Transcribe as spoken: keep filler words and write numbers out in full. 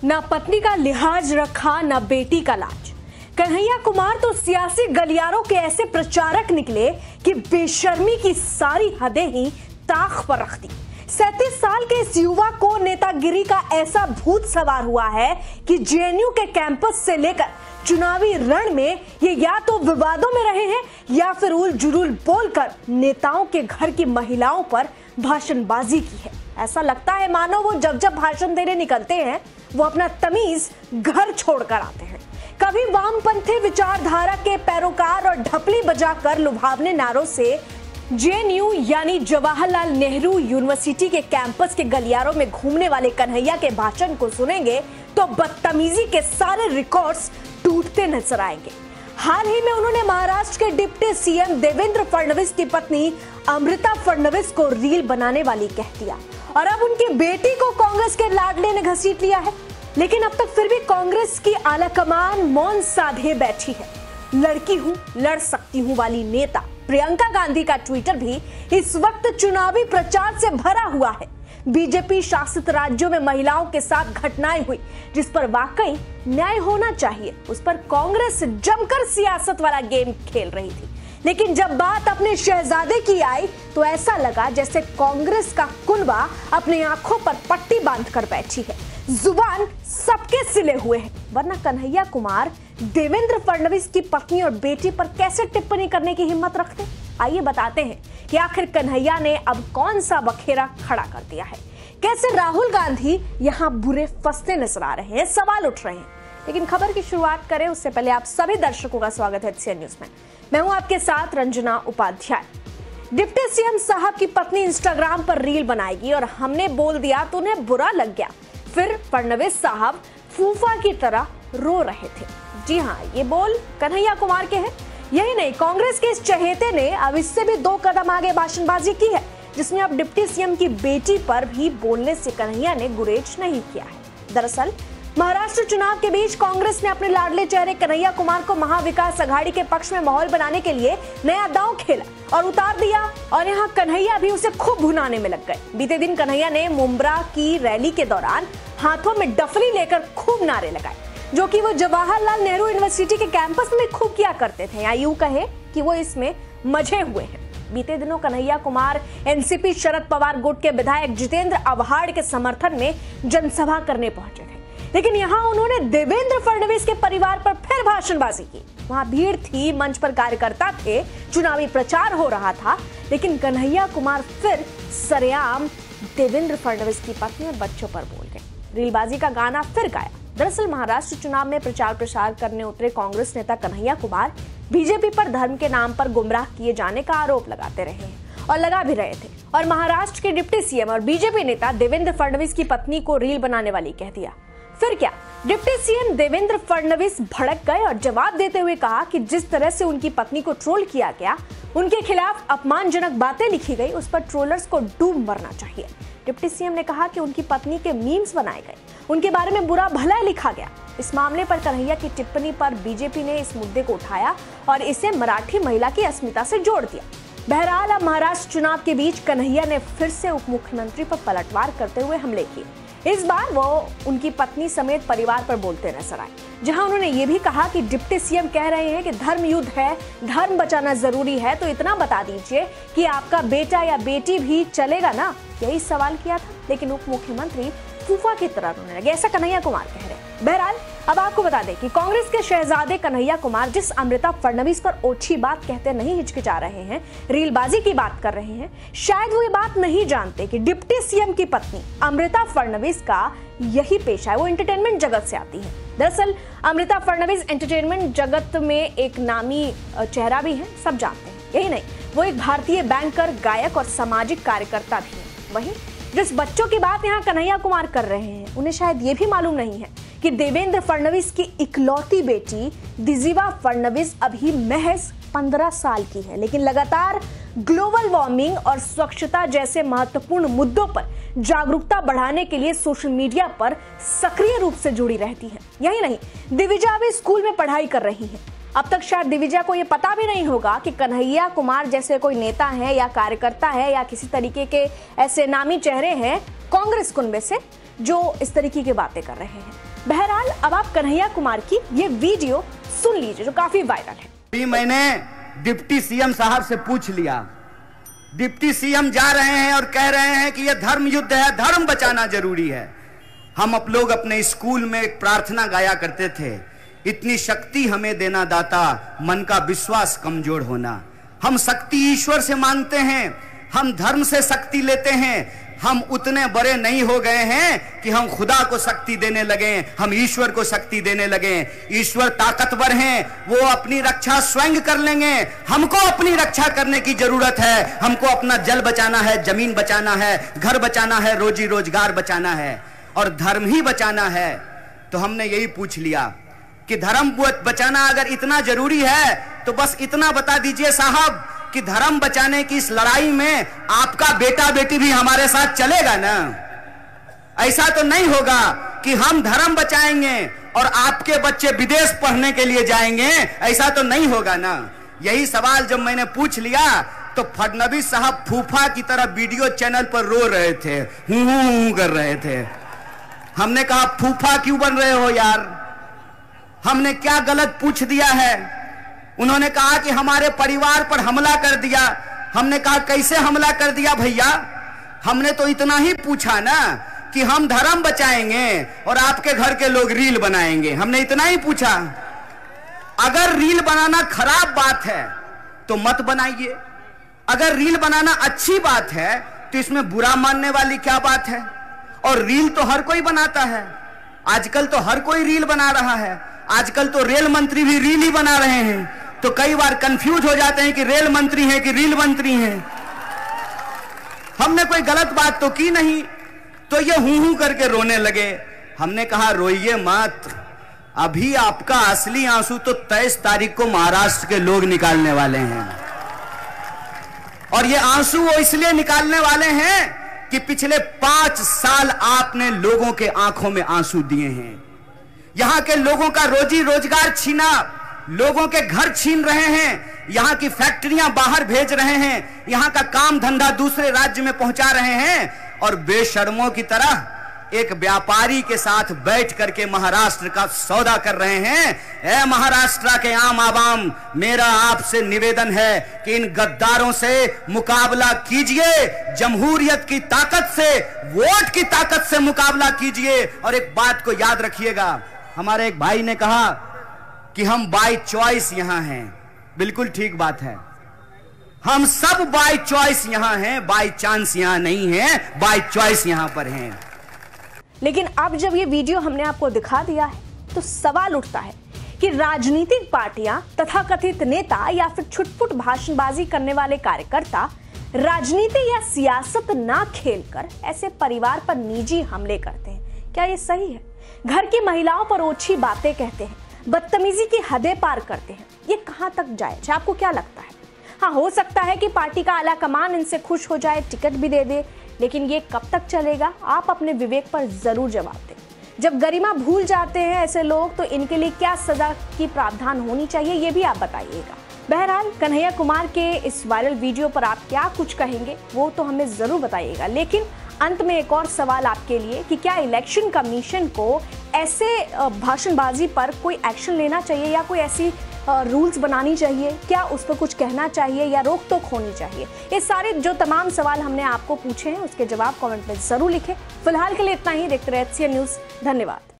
ना पत्नी का लिहाज रखा, ना बेटी का लाज। कन्हैया कुमार तो सियासी गलियारों के ऐसे प्रचारक निकले कि बेशर्मी की सारी हदें ही ताख पर रख दी। सैंतीस साल के इस युवा को नेतागिरी का ऐसा भूत सवार हुआ है कि जेएनयू के कैंपस से लेकर चुनावी रण में ये या तो विवादों में रहे हैं या फिर उल जुलूल बोलकर नेताओं के घर की महिलाओं पर भाषणबाजी की है। ऐसा लगता है मानो वो जब जब भाषण देने निकलते हैं वो अपना तमीज घर छोड़कर आते हैं। कभी वामपंथी विचारधारा के पैरोकार और ढपली बजाकर लुभावने नारों से जेएनयू यानी जवाहरलाल नेहरू यूनिवर्सिटी के कैंपस के गलियारों में घूमने वाले कन्हैया के भाषण को सुनेंगे तो बदतमीजी के सारे रिकॉर्ड्स टूटते नजर आएंगे। हाल ही में उन्होंने महाराष्ट्र के डिप्टी सीएम देवेंद्र फडणवीस की पत्नी अमृता फडणवीस को रील बनाने वाली कह दिया और अब उनकी बेटी को कांग्रेस के लाडले ने घसीट लिया है। लेकिन अब तक फिर भी कांग्रेस की आलाकमान मौन साधे बैठी है। लड़की हूं, लड़ सकती हूं वाली नेता प्रियंका गांधी का ट्विटर भी इस वक्त चुनावी प्रचार से भरा हुआ है। बीजेपी शासित राज्यों में महिलाओं के साथ घटनाएं हुई जिस पर वाकई न्याय होना चाहिए, उस पर कांग्रेस जमकर सियासत वाला गेम खेल रही थी। लेकिन जब बात अपने शहजादे की आई तो ऐसा लगा जैसे कांग्रेस का कुनबा अपनी आंखों पर पट्टी बांधकर बैठी है। जुबान सबके सिले हुए हैं, वरना कन्हैया कुमार देवेंद्र फडणवीस की पत्नी और बेटी पर कैसे टिप्पणी करने की हिम्मत रखते? आइए बताते हैं कि आखिर कन्हैया ने अब कौन सा बखेरा खड़ा कर दिया है। कैसे राहुल गांधी यहाँ बुरे फंसते नजर आ रहे हैं, सवाल उठ रहे हैं। लेकिन खबर की शुरुआत करें उससे पहले आप सभी दर्शकों का स्वागत है एचसीएन न्यूज में। मैं हूं आपके साथ रंजना उपाध्याय। डिप्टी सीएम साहब की पत्नी इंस्टाग्राम पर रील बनाएगी और हमने बोल दिया तो उन्हें बुरा लग गया। फिर फडणवीस साहब फूफा की तरह रो रहे थे। जी हाँ, ये बोल कन्हैया कुमार के हैं। यही नहीं, कांग्रेस के इस चहेते ने अब इससे भी दो कदम आगे भाषणबाजी की है, जिसमें अब डिप्टी सीएम की बेटी पर भी बोलने से कन्हैया ने गुरेज नहीं किया है। दरअसल महाराष्ट्र चुनाव के बीच कांग्रेस ने अपने लाडले चेहरे कन्हैया कुमार को महाविकास आघाड़ी के पक्ष में माहौल बनाने के लिए नया दांव खेला और उतार दिया और यहाँ कन्हैया भी उसे खूब भुनाने में लग गए। बीते दिन कन्हैया ने मुंब्रा की रैली के दौरान हाथों में डफली लेकर खूब नारे लगाए, जो कि वो जवाहरलाल नेहरू यूनिवर्सिटी के कैंपस में खूब किया करते थे, या यूं कहे कि वो इसमें मजे हुए हैं। बीते दिनों कन्हैया कुमार एनसीपी शरद पवार गुट के विधायक जितेंद्र आव्हाड के समर्थन में जनसभा करने पहुंचे थे, लेकिन यहाँ उन्होंने देवेंद्र फडणवीस के परिवार पर फिर भाषणबाजी की। वहां भीड़ थी, मंच पर कार्यकर्ता थे, चुनावी प्रचार हो रहा था, लेकिन कन्हैया कुमार फिर सरेआम देवेंद्र फडणवीस की पत्नी और बच्चों पर बोल गए। रीलबाजी का गाना फिर गाया। दरअसल महाराष्ट्र चुनाव में प्रचार प्रसार करने उतरे कांग्रेस नेता कन्हैया कुमार बीजेपी पर धर्म के नाम पर गुमराह किए जाने का आरोप लगाते रहे हैं और लगा भी रहे थे, और महाराष्ट्र के डिप्टी सीएम और बीजेपी नेता देवेंद्र फडणवीस की पत्नी को रील बनाने वाली कह दिया। फिर क्या, डिप्टी सीएम देवेंद्र फडणवीस भड़क गए और जवाब देते हुए कहा कि जिस तरह से उनकी पत्नी को ट्रोल किया गया, उनके खिलाफ अपमानजनक बातें लिखी गई, उस पर ट्रोलर्स को डूब मरना चाहिए। डिप्टी सीएम ने कहा कि उनकी पत्नी के मीम्स बनाए गए, उनके बारे में बुरा भला लिखा गया। इस मामले पर कन्हैया की टिप्पणी पर बीजेपी ने इस मुद्दे को उठाया और इसे मराठी महिला की अस्मिता से जोड़ दिया। बहरहाल अब महाराष्ट्र चुनाव के बीच कन्हैया ने फिर से उप मुख्यमंत्री पर पलटवार करते हुए हमले किए। इस बार वो उनकी पत्नी समेत परिवार पर बोलते नजर आए, जहां उन्होंने ये भी कहा कि डिप्टी सीएम कह रहे हैं कि धर्म युद्ध है, धर्म बचाना जरूरी है, तो इतना बता दीजिए कि आपका बेटा या बेटी भी चलेगा ना। यही सवाल किया था, लेकिन उप मुख्यमंत्री फूफा की तरह रोने लगे, ऐसा कन्हैया कुमार कह रहे। बहरहाल अब आपको बता दें कि कांग्रेस के शहजादे कन्हैया कुमार जिस अमृता फडणवीस पर ओछी बात कहते नहीं हिचकिचा रहे हैं, रीलबाजी की बात कर रहे हैं, शायद वो ये बात नहीं जानते कि डिप्टी सीएम की पत्नी अमृता फडणवीस का यही पेशा है, वो एंटरटेनमेंट जगत से आती है। दरअसल अमृता फडणवीस एंटरटेनमेंट जगत में एक नामी चेहरा भी है, सब जानते हैं। यही नहीं, वो एक भारतीय बैंकर, गायक और सामाजिक कार्यकर्ता भी है। वहीं जिस बच्चों की बात यहाँ कन्हैया कुमार कर रहे हैं, उन्हें शायद ये भी मालूम नहीं है कि देवेंद्र फडणवीस की इकलौती बेटी दिजिवा फडणवीस अभी महज पंद्रह साल की है, लेकिन लगातार ग्लोबल वार्मिंग और स्वच्छता जैसे महत्वपूर्ण मुद्दों पर जागरूकता बढ़ाने के लिए सोशल मीडिया पर सक्रिय रूप से जुड़ी रहती है। यही नहीं, दिविजा भी स्कूल में पढ़ाई कर रही है। अब तक शायद दिविजा को यह पता भी नहीं होगा कि कन्हैया कुमार जैसे कोई नेता है या कार्यकर्ता है या किसी तरीके के ऐसे नामी चेहरे हैं कांग्रेस कुनबे से जो इस तरीके की बातें कर रहे हैं। बहरहाल अब आप कन्हैया कुमार की ये वीडियो सुन लीजिए जो काफी वायरल है। अभी मैंने डिप्टी सीएम साहब से पूछ लिया, डिप्टी सीएम जा रहे हैं और कह रहे हैं कि यह धर्म युद्ध है, धर्म बचाना जरूरी है। हम आप लोग अपने स्कूल में एक प्रार्थना गाया करते थे, इतनी शक्ति हमें देना दाता, मन का विश्वास कमजोर होना। हम शक्ति ईश्वर से मांगते हैं, हम धर्म से शक्ति लेते हैं। हम उतने बड़े नहीं हो गए हैं कि हम खुदा को शक्ति देने लगे, हम ईश्वर को शक्ति देने लगे। ईश्वर ताकतवर हैं, वो अपनी रक्षा स्वयं कर लेंगे। हमको अपनी रक्षा करने की जरूरत है। हमको अपना जल बचाना है, जमीन बचाना है, घर बचाना है, रोजी रोजगार बचाना है और धर्म ही बचाना है। तो हमने यही पूछ लिया कि धर्म बचाना अगर इतना जरूरी है तो बस इतना बता दीजिए साहब कि धर्म बचाने की इस लड़ाई में आपका बेटा बेटी भी हमारे साथ चलेगा ना। ऐसा तो नहीं होगा कि हम धर्म बचाएंगे और आपके बच्चे विदेश पढ़ने के लिए जाएंगे, ऐसा तो नहीं होगा ना। यही सवाल जब मैंने पूछ लिया तो फडणवीस साहब फूफा की तरह वीडियो चैनल पर रो रहे थे, हूं हूं हूं कर रहे थे। हमने कहा फूफा क्यों बन रहे हो यार, हमने क्या गलत पूछ दिया है। उन्होंने कहा कि हमारे परिवार पर हमला कर दिया। हमने कहा कैसे हमला कर दिया भैया, हमने तो इतना ही पूछा ना कि हम धर्म बचाएंगे और आपके घर के लोग रील बनाएंगे, हमने इतना ही पूछा। अगर रील बनाना खराब बात है तो मत बनाइए, अगर रील बनाना अच्छी बात है तो इसमें बुरा मानने वाली क्या बात है। और रील तो हर कोई बनाता है, आजकल तो हर कोई रील बना रहा है। आजकल तो रेल मंत्री भी रील ही बना रहे हैं, तो कई बार कंफ्यूज हो जाते हैं कि रेल मंत्री हैं कि रील मंत्री हैं। हमने कोई गलत बात तो की नहीं, तो ये हूं हूं करके रोने लगे। हमने कहा रोइए मत, अभी आपका असली आंसू तो तेईस तारीख को महाराष्ट्र के लोग निकालने वाले हैं। और ये आंसू वो इसलिए निकालने वाले हैं कि पिछले पांच साल आपने लोगों के आंखों में आंसू दिए हैं। यहां के लोगों का रोजी रोजगार छीना, लोगों के घर छीन रहे हैं, यहां की फैक्ट्रियां बाहर भेज रहे हैं, यहां का काम धंधा दूसरे राज्य में पहुंचा रहे हैं और बेशर्मों की तरह एक व्यापारी के साथ बैठ करके महाराष्ट्र का सौदा कर रहे हैं। ऐ महाराष्ट्र के आम आवाम, मेरा आपसे निवेदन है कि इन गद्दारों से मुकाबला कीजिए, जमहूरियत की ताकत से, वोट की ताकत से मुकाबला कीजिए। और एक बात को याद रखिएगा, हमारे एक भाई ने कहा कि हम बाय चॉइस यहां हैं। बिल्कुल ठीक बात है, हम सब बाय चॉइस यहां हैं, बाय चांस यहां नहीं है, बाय चॉइस यहां पर हैं। लेकिन अब जब ये वीडियो हमने आपको दिखा दिया है तो सवाल उठता है कि राजनीतिक पार्टियां तथाकथित नेता या फिर छुटपुट भाषणबाजी करने वाले कार्यकर्ता राजनीति या सियासत ना खेलकर ऐसे परिवार पर निजी हमले करते हैं। क्या ये सही है? घर की महिलाओं पर ओछी बातें कहते हैं, बदतमीजी की हदें पार करते हैं। ये कहां तक जायज है? आपको क्या लगता है? हाँ, हो सकता है कि पार्टी का आला कमान इनसे खुश हो जाए, टिकट भी दे दे, लेकिन ये कब तक चलेगा? आप अपने विवेक पर जरूर जवाब दें। जब गरिमा भूल जाते हैं ऐसे लोग तो इनके लिए क्या सजा की प्रावधान होनी चाहिए, ये भी आप बताइएगा। बहरहाल कन्हैया कुमार के इस वायरल वीडियो पर आप क्या कुछ कहेंगे वो तो हमें जरूर बताइएगा। लेकिन अंत में एक और सवाल आपके लिए कि क्या इलेक्शन कमीशन को ऐसे भाषणबाजी पर कोई एक्शन लेना चाहिए या कोई ऐसी रूल्स बनानी चाहिए? क्या उस पर कुछ कहना चाहिए या रोक टोक होनी चाहिए? ये सारे जो तमाम सवाल हमने आपको पूछे हैं उसके जवाब कमेंट में जरूर लिखें। फिलहाल के लिए इतना ही। देखते रहिए एच सी एन न्यूज़। धन्यवाद।